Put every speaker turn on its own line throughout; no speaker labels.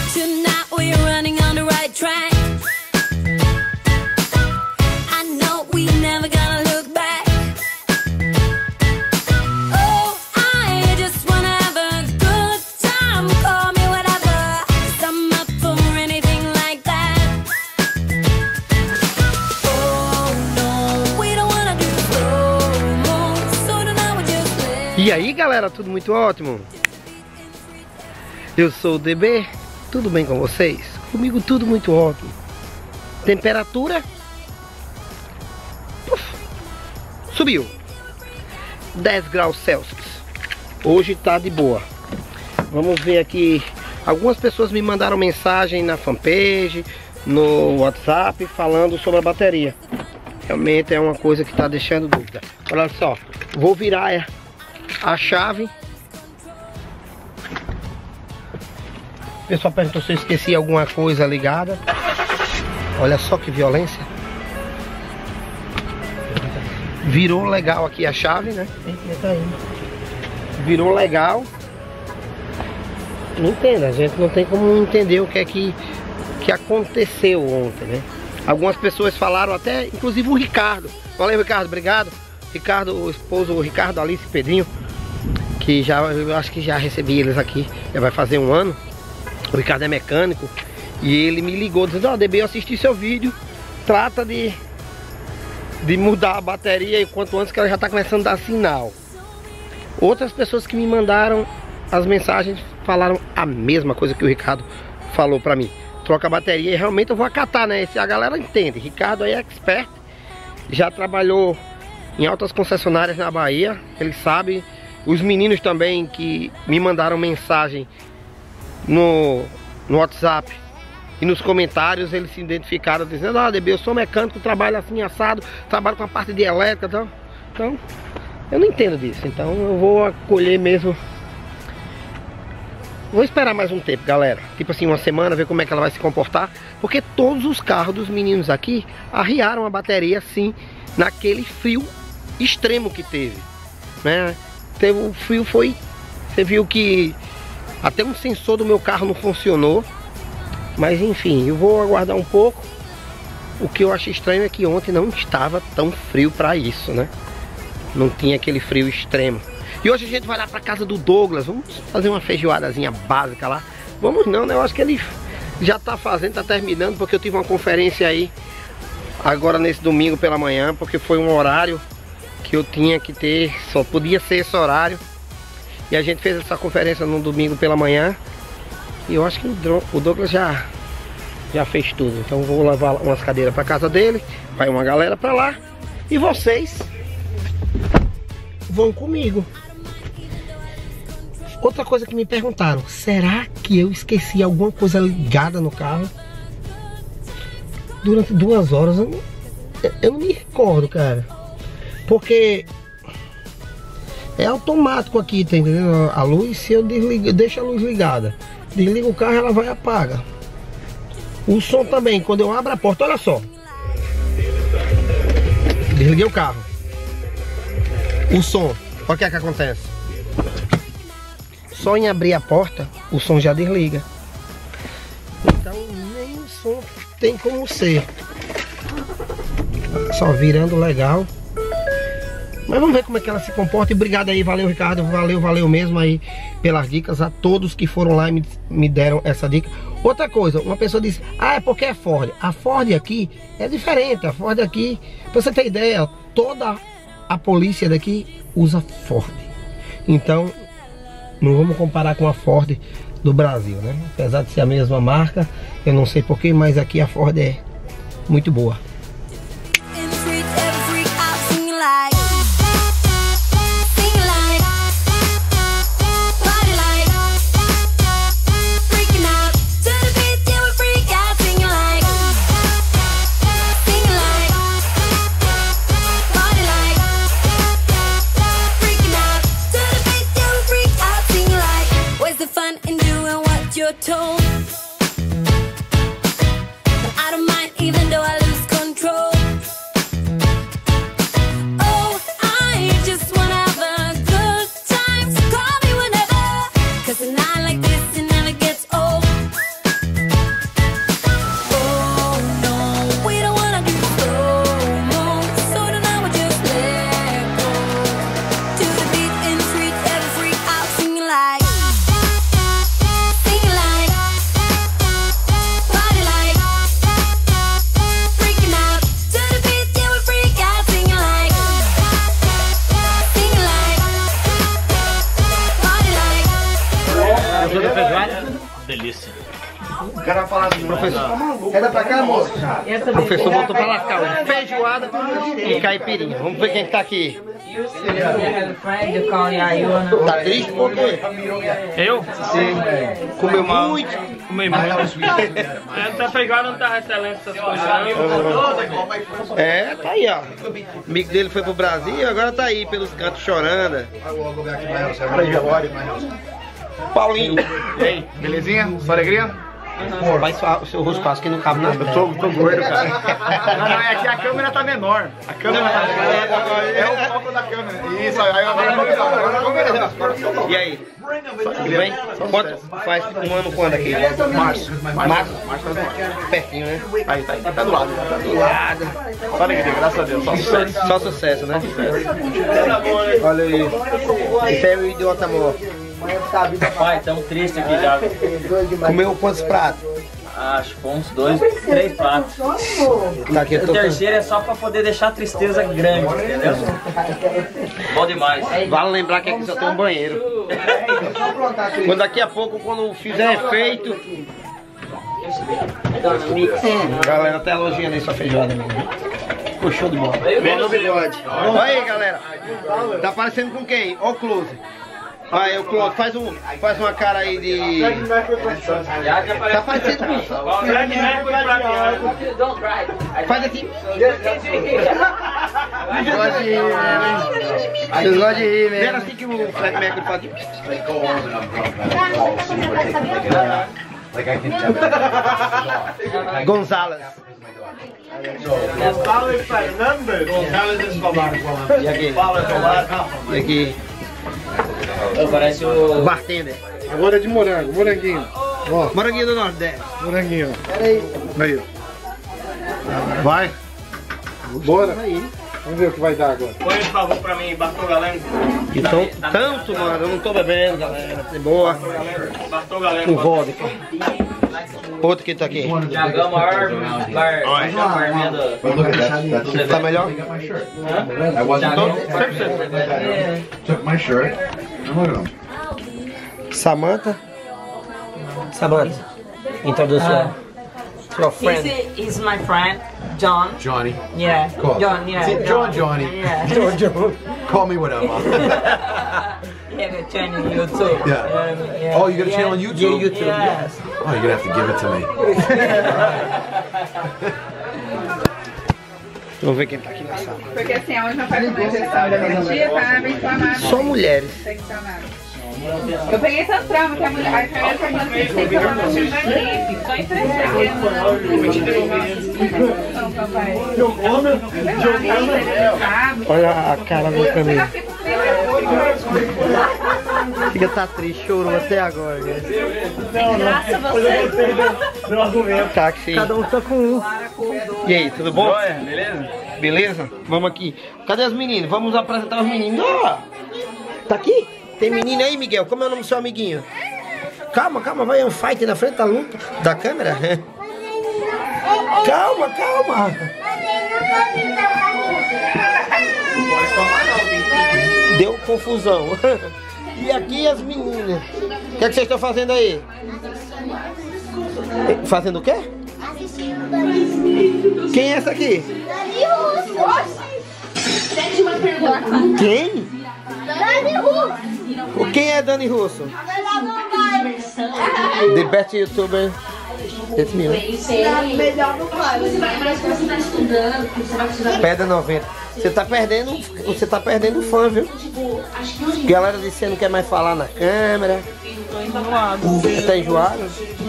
Tonight we're running on the right track. I know we never gonna look back. Oh, I just wanna have a good time. Call me whatever, 'cause I'm up for anything like that. Oh no, we don't wanna do slow-mo, so tonight we just live.
E aí galera, tudo muito ótimo? Eu sou o DB, tudo bem com vocês? Comigo tudo muito ótimo. Temperatura subiu 10 graus Celsius. Hoje tá de boa. Vamos ver aqui. Algumas pessoas me mandaram mensagem na fanpage, no WhatsApp, falando sobre a bateria. Realmente é uma coisa que tá deixando dúvida. Olha só, vou virar a chave. O pessoal perguntou se eu esqueci alguma coisa ligada. Olha só que violência. Virou legal aqui a chave, né? Virou legal. Não entendo, a gente não tem como entender o que é que aconteceu ontem, né? Algumas pessoas falaram até, inclusive o Ricardo. Valeu, Ricardo, obrigado. Ricardo, o esposo, o Ricardo, Alice e Pedrinho, que já, eu acho que já recebi eles aqui, já vai fazer um ano. O Ricardo é mecânico e ele me ligou dizendo: ó, DB, eu assisti seu vídeo, trata de mudar a bateria enquanto antes, que ela já está começando a dar sinal. Outras pessoas que me mandaram as mensagens falaram a mesma coisa que o Ricardo falou para mim: troca a bateria. E realmente eu vou acatar, né? A galera entende. Ricardo aí é expert, já trabalhou em altas concessionárias na Bahia, ele sabe. Os meninos também que me mandaram mensagem no WhatsApp e nos comentários, eles se identificaram dizendo: ah, DB, eu sou mecânico, trabalho assim assado, trabalho com a parte de elétrica, então eu não entendo disso. Então eu vou acolher mesmo. Vou esperar mais um tempo, galera, tipo assim, uma semana, ver como é que ela vai se comportar, porque todos os carros dos meninos aqui arriaram a bateria assim, naquele frio extremo que teve, né? O frio foi, você viu que até um sensor do meu carro não funcionou. Mas enfim, eu vou aguardar um pouco. O que eu acho estranho é que ontem não estava tão frio para isso, né? Não tinha aquele frio extremo. E hoje a gente vai lá para casa do Douglas. Vamos fazer uma feijoadazinha básica lá. Vamos não, né? Eu acho que ele já tá fazendo, tá terminando, porque eu tive uma conferência aí agora nesse domingo pela manhã, porque foi um horário que eu tinha que ter, só podia ser esse horário. E a gente fez essa conferência no domingo pela manhã. E eu acho que o Douglas já fez tudo. Então vou levar umas cadeiras para casa dele. Vai uma galera para lá. E vocês vão comigo. Outra coisa que me perguntaram: será que eu esqueci alguma coisa ligada no carro? Durante 2 horas eu não me recordo, cara. Porque é automático aqui, tá entendendo? A luz, se eu deixo a luz ligada, desliga o carro, ela vai e apaga. O som também, quando eu abro a porta, olha só. Desliguei o carro. O som, olha o que é que acontece. Só em abrir a porta, o som já desliga. Então nem o som tem como ser. Só virando legal. Mas vamos ver como é que ela se comporta. E obrigado aí, valeu Ricardo, valeu mesmo aí pelas dicas. A todos que foram lá e me deram essa dica. Outra coisa, uma pessoa disse: ah, é porque é Ford. A Ford aqui é diferente. A Ford aqui, pra você ter ideia, toda a polícia daqui usa Ford. Então não vamos comparar com a Ford do Brasil, né? Apesar de ser a mesma marca, eu não sei porquê, mas aqui a Ford é muito boa.
Told, but I don't mind even though I lose control. Oh, I just wanna have a good time, so call me whenever, 'cause a night like this, it never gets old.
feijoada?
Delícia.
O cara fala assim,
Professor, é da pra cá, moço? O professor voltou pra lascar hoje. Feijoada e caipirinha. Vamos ver quem que tá aqui. Tá triste por quê?
Eu?
Sim. Comeu muito?
Comi muito. Essa feijoada não tá excelente, essas coisas não.
É, tá aí, ó. O amigo dele foi pro Brasil, agora tá aí pelos cantos chorando. Paulinho.
E aí, belezinha? Sua alegria?
Faz o seu rosto quase que não cabe na
Tô gordo, cara. Não, é que a câmera tá menor. A câmera tá menor. É o foco da câmera. Isso, aí agora.
E aí? Tudo bem? Quanto faz um ano quando aqui?
Março.
Março?
Março faz um ano.
Pertinho, né?
Aí, tá do lado. Tá do lado. Só alegria, graças a Deus. Só sucesso.
Só sucesso, né? Olha aí. Esse é o idiota amor.
Pai, tão triste aqui já.
Comeu quantos pratos?
Acho que uns 2, 3 pratos.
Tá aqui, eu
O
tô
terceiro é só pra poder deixar a tristeza grande, entendeu? Bom demais.
Vale lembrar que aqui só tem um banheiro. Quando daqui a pouco, quando fizer efeito. A galera tá elogiando aí sua feijoada, meu. Ficou show de bola. Bola no bigode. Olha aí, galera. Tá parecendo com quem? Ó o close. Aí, o Close, faz uma cara aí de... Tá parecido com... Faz assim. Vocês gostam de rir, né? Era assim que o Fred Mercury fazia. Gonzalez. E aqui? E aqui?
Parece o...
Bartender.
Agora é de morango, moranguinho. Ó,
Moranguinho do Nordeste.
moranguinho. Aí. Vai. Bora. Vamos ver o que vai dar agora.
Põe por favor pra mim, Bartol Galeno.
Então, tanto, mano, eu não tô bebendo, galera. De boa.
Bartol Galeno.
Com vodka. Outro que tá aqui.
Jagão, o maior barman do...
Tá melhor?
I wasn't took my shirt. Look at him.
Samantha. Introduz your friend.
He's my friend, John.
Johnny.
Yeah.
Cool.
John, yeah.
See, Johnny.
Yeah.
Call me whatever.
He have a channel on YouTube.
Yeah. Oh, you got a channel on YouTube?
Yeah, YouTube. Yes.
Oh, you're gonna have to give it to me.
Vamos ver quem tá aqui na sala.
Porque assim, a última parte da injeção da minha tia tá abençoada.
Só mulheres.
Eu peguei tanto trauma que a mulher, a enfermeira tá falando que tem que tomar uma gripe. Só emprestar
Olha a cara do caminho. Fica tá triste, chorou até agora.
Graça a você.
Táxi. Cada um tá com um. E aí, tudo bom?
Beleza?
Beleza? Vamos aqui. Cadê as meninas? Vamos apresentar os meninos. Ó, tá aqui? Tem menino aí, Miguel? Como é o nome do seu amiguinho? Calma, calma, vai um fight na frente da luta, da câmera. Calma, calma. Deu confusão. E aqui as meninas. O que é que vocês estão fazendo aí? Fazendo o quê? Quem é essa aqui?
Sétima pergunta.
Quem? Quem é Dani Russo? The best YouTuber. Esse mesmo.
Melhor do quadro. Você tá estudando, você vai estudar.
Pedra 90. Você tá perdendo fã, viu? Galera dizendo que quer mais falar na câmera. Você tá enjoado?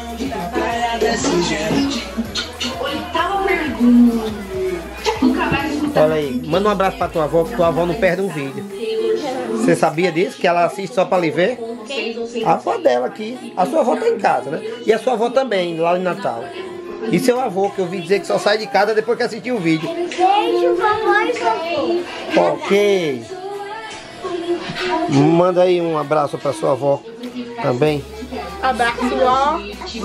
Oitava pergunta.
Olha aí, manda um abraço pra tua avó, que tua avó não perde um vídeo. Você sabia disso? Que ela assiste só pra lhe ver? A avó dela aqui. A sua avó tá em casa, né? E a sua avó também, lá em Natal. E seu avô, que eu ouvi dizer que só sai de casa depois que assistiu o vídeo.
Beijo, mamãe, sofô.
Ok. Manda aí um abraço pra sua avó também.
Abraço, ó.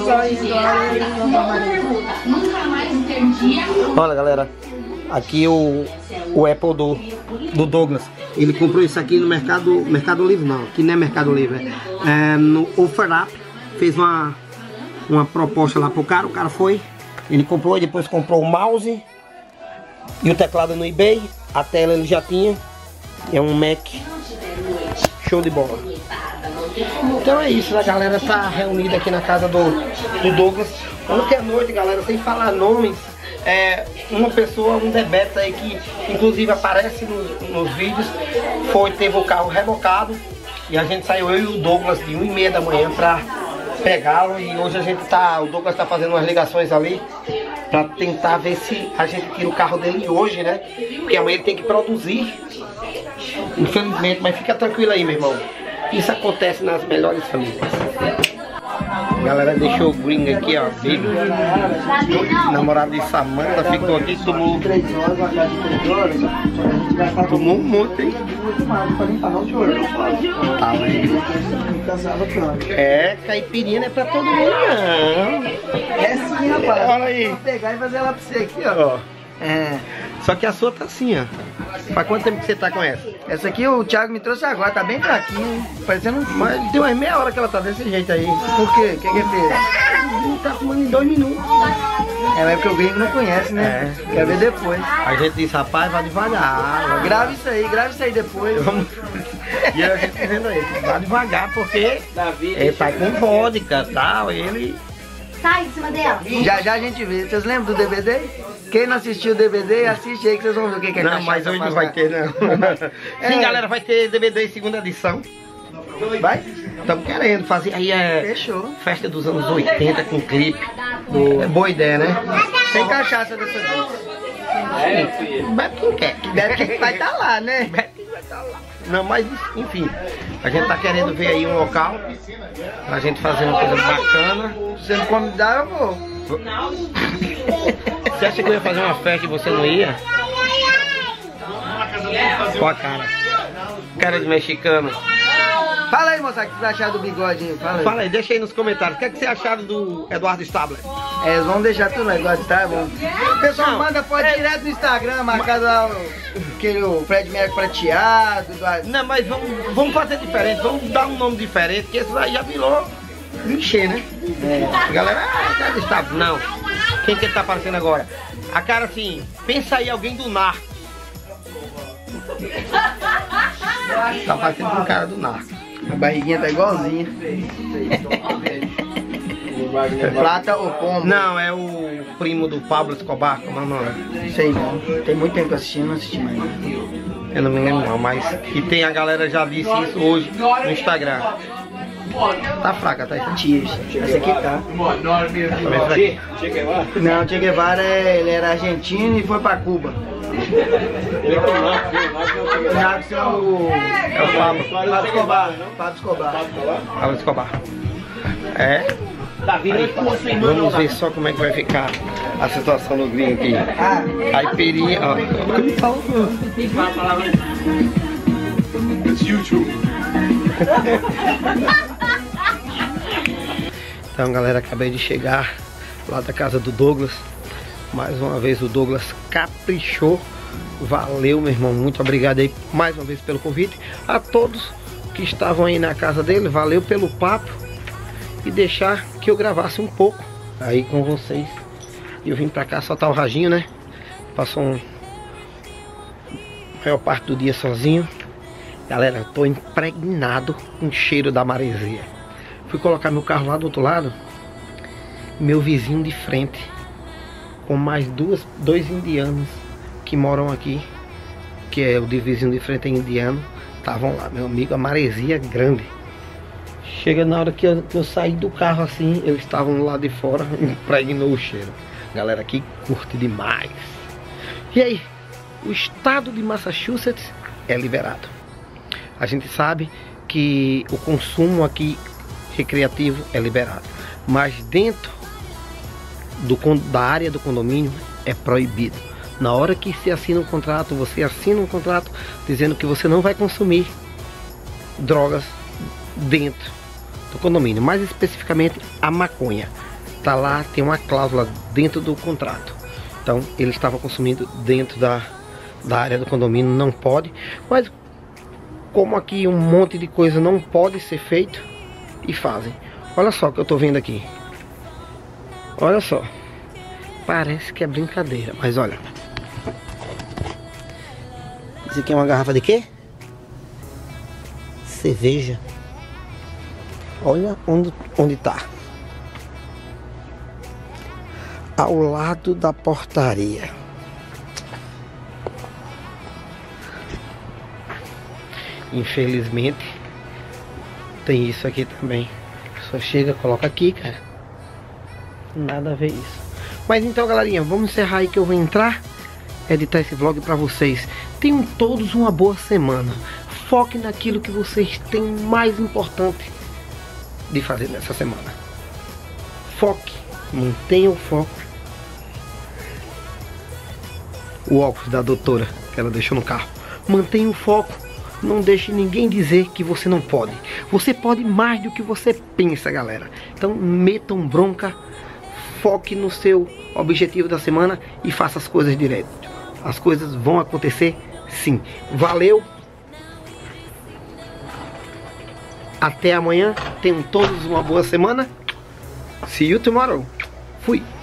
Olha, galera, aqui o Apple do Douglas. Ele comprou isso aqui no Mercado Livre, não. Aqui não é Mercado Livre, é no OfferUp. fez uma proposta lá pro cara, o cara foi, ele comprou e depois comprou o mouse e o teclado no eBay, a tela ele já tinha, é um Mac, show de bola. Então é isso, a galera tá reunida aqui na casa do Douglas. Ontem à noite, galera, sem falar nomes, uma pessoa, um debeta aí que inclusive aparece nos vídeos, teve o carro rebocado e a gente saiu, eu e o Douglas, de 1h30 da manhã pra pegá-lo, e hoje o Douglas tá fazendo umas ligações ali pra tentar ver se a gente tira o carro dele hoje, né? Porque amanhã ele tem que produzir, infelizmente, mas fica tranquilo aí, meu irmão. Isso acontece nas melhores famílias. A galera deixou o gringo aqui, ó, dele. Namorado de Samanta, ficou aqui, tomou um monte, hein? Tá, caipirinha não é pra todo mundo, não.
É sim, rapaz.
Olha aí.
Vou pegar e fazer ela pra você aqui, ó.
Só que a sua tá assim, ó. Faz quanto tempo que você tá com essa?
Essa aqui o Thiago me trouxe agora, tá bem fraquinho, parecendo um...
Mas tem umas meia hora que ela tá desse jeito aí.
Por quê? O que ele fez?
Não tá fumando em 2 minutos.
Mas porque o gringo não conhece, né? Quer ver depois.
A gente disse, rapaz, vai devagar.
Grava isso aí depois.
Vamos... E a gente dizendo aí, vai devagar, porque ele tá com vodka e tal, ele...
Sai de cima dela.
Já a gente vê. Vocês lembram do DVD? Quem não assistiu o DVD, assiste aí que vocês vão ver o que é.
Não, mas hoje não vai ter, não. Sim, galera, vai ter DVD em segunda edição.
Vai?
Estamos querendo fazer. Aí
Fechou.
Festa dos anos 80 com clipe. Boa ideia, né?
Sem cachaça dessa vez.
Bebe quem quer.
Bebe quem vai estar lá, né?
Não, mas enfim, a gente tá querendo ver aí um local pra gente fazer uma coisa bacana.
Se você não convidar, eu vou.
Você acha que eu ia fazer uma festa e você não ia? Com a cara. Cara de mexicano.
Fala aí, moça, o que vocês acharam do bigodinho?
Fala aí, deixa aí nos comentários. O que é que vocês acharam do Eduardo Stabler?
Eles vão deixar tudo lá, igual tá bom. O pessoal manda foto direto no Instagram, marcado lá o Fred Mercury prateado.
Não, mas vamos fazer diferente, vamos dar um nome diferente, que esse aí já virou clichê, né? Galera, Eduardo Stabler, não. Quem que ele tá aparecendo agora? A cara assim, pensa aí alguém do narco. Tá parecendo com o cara do narco.
A barriguinha tá igualzinha. Plata ou pombo?
Não, é o primo do Pablo Escobar, como é o nome?
Sei não. Tem muito tempo assistindo, não assisti mais.
Eu não me lembro não, mas e tem, a galera já disse isso hoje no Instagram. Tá fraca, tá aí.
Cheers. Essa aqui tá. Não, Che Guevara ele era argentino e foi pra Cuba. O Narcos é o Pablo Escobar. Pablo Escobar.
Pablo Escobar. Vamos ver só como é que vai ficar a situação do gringo aqui. Caipirinha, ó. Então, galera, acabei de chegar lá da casa do Douglas. Mais uma vez o Douglas caprichou. Valeu, meu irmão, muito obrigado aí mais uma vez pelo convite. A todos que estavam aí na casa dele, valeu pelo papo e deixar que eu gravasse um pouco aí com vocês. Eu vim pra cá soltar o raginho, né? Passou a maior parte do dia sozinho. Galera, eu tô impregnado com o cheiro da maresia. Fui colocar meu carro lá do outro lado. Meu vizinho de frente, com mais dois indianos que moram aqui, que é o vizinho de frente é indiano, estavam lá, meu amigo, a maresia grande. Chega na hora que eu saí do carro assim, eles estavam lá de fora, impregnou o cheiro. Galera aqui curte demais. E aí, o estado de Massachusetts é liberado. A gente sabe que o consumo aqui recreativo é liberado, mas dentro da área do condomínio é proibido. Na hora que se assina um contrato, você assina um contrato dizendo que você não vai consumir drogas dentro do condomínio, mais especificamente a maconha. Tá lá, tem uma cláusula dentro do contrato. Então ele estava consumindo dentro da área do condomínio, não pode. Mas como aqui um monte de coisa não pode ser feito, e fazem. Olha só o que eu tô vendo aqui. Olha só. Parece que é brincadeira, mas olha. Isso aqui é uma garrafa de quê? Cerveja. Olha onde tá. Ao lado da portaria. Infelizmente tem isso aqui também. Só chega, coloca aqui, cara. Nada a ver isso. Mas então, galerinha, vamos encerrar aí que eu vou entrar, editar esse vlog pra vocês. Tenham todos uma boa semana. Foque naquilo que vocês têm mais importante de fazer nessa semana. Foque, mantenha o foco. O óculos da doutora que ela deixou no carro. Mantenha o foco. Não deixe ninguém dizer que você não pode. Você pode mais do que você pensa, galera. Então metam bronca. Foque no seu objetivo da semana e faça as coisas direito. As coisas vão acontecer sim. Valeu. Até amanhã. Tenham todos uma boa semana. See you tomorrow. Fui.